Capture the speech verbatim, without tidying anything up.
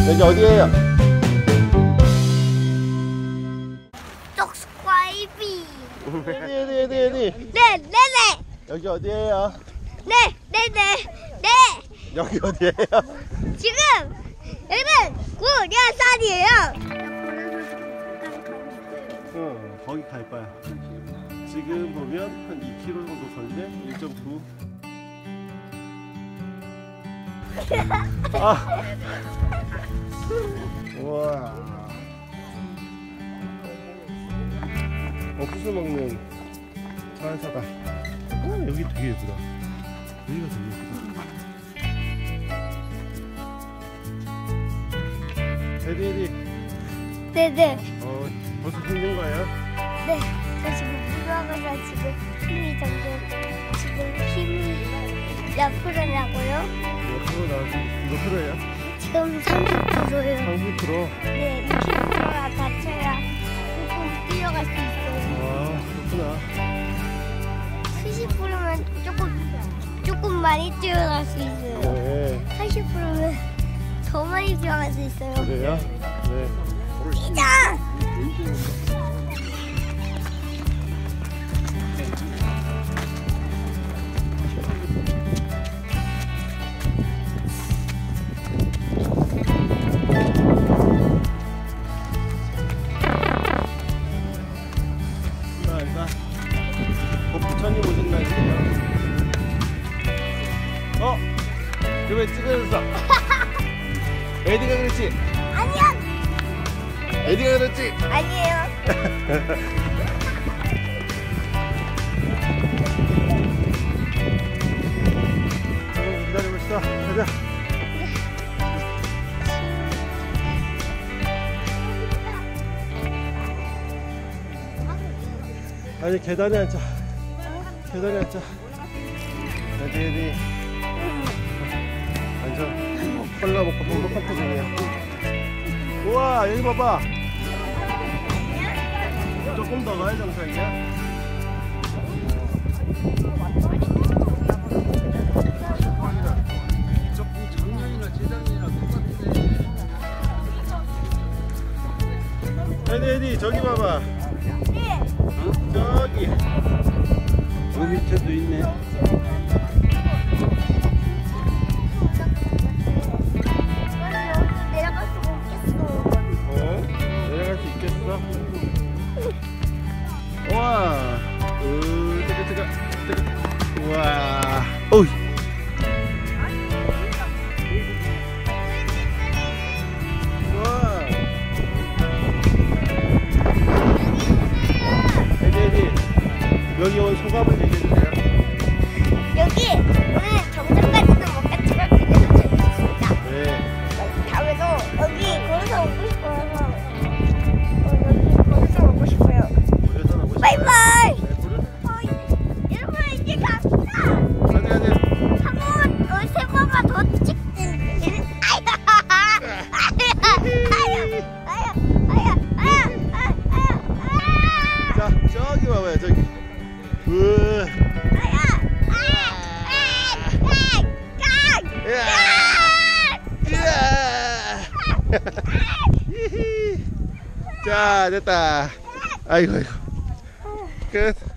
여기 어디예요? subscribe. 어디 어디 어디 어디? 네, 네, 네. 여기 어디예요? 네, 네, 네, 네. 여기 어디예요? 지금 여기는 구룡산이에요. 어, 거기 갈 거야. 지금 보면 한 이 킬로미터 정도 거리인데 일 점 구. 아. 우와. 옥수수 먹는 자연사다. 아, 여기 되게 예쁘다. 여기가 되게 예쁘다. 에디 에디. 네네. 어, 벌써 힘든 거예요? 네. 저 지금 무거워서 지금 힘이 점점 지금 힘이 몇 프로라고요? 몇 프로 나왔지? 몇 프로예요? 지금 삼십 프로예요. 삼십 프로? 네, 이십 프로가 다쳐야 조금 뛰어갈 수 있어요. 아, 그렇구나. 칠십 프로면 조금 조금 많이 뛰어갈 수 있어요. 네. 팔십 프로면 더 많이 뛰어갈 수 있어요. 그래요? 네. 뛰자! 부처님 오신 날이에요. 어? 왜 찍어줬어? 에디가 그랬지? 아니요! 에디가 그랬지? 아니에요. 기다려봅시다. 가자. 아니, 계단에 앉자. 계단에 앉자. 에디, 에디. 앉아. 콜라 먹고 행복한 표정이야. 우와, 여기 봐봐. 조금 더 가야 정상이야. 조금 작년이나 재작년이나 똑같은데. 에디, 에디, 저기 봐봐. 어? 저기. 그 밑에도 있네. 내려갈 수가 없겠어. 어? 내려갈 수 있겠어? 우와. 으, 뜨거, 뜨거, 뜨거. 우와. 어이. 우와. 에디, 에디. 여기 온 소감을 얘기해주세요. 여기 오늘 정상까지도 못 갔지만 그래도 재밌었습니다. 네. 다음에도 여기 걸어서 오고 싶어서 어, 여기 걸어서 오고 싶어요. 그래서 오고 싶어요. 바이바이. 네, 부르- 어, 여러분 이제 갑시다. 가자, 가자. 한번 어, 세 번만 더 찍는. 아야, 아야, 아야, 아야, 아야, 아야, 아야, 아야. 자, 저기 봐봐요, 저기. 으. 자, 됐다. 아이고, 아이고. 끝.